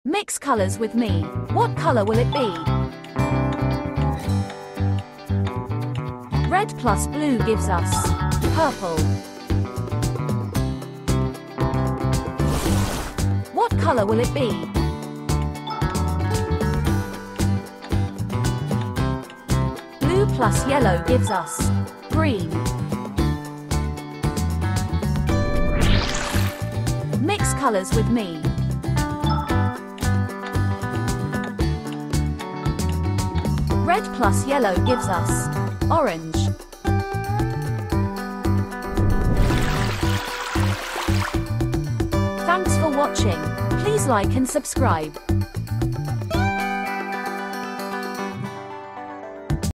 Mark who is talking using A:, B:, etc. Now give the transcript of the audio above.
A: Mix colors with me. What color will it be? Red plus blue gives us purple. What color will it be? Blue plus yellow gives us green. Mix colors with me. Red plus yellow gives us orange. Thanks for watching. Please like and subscribe.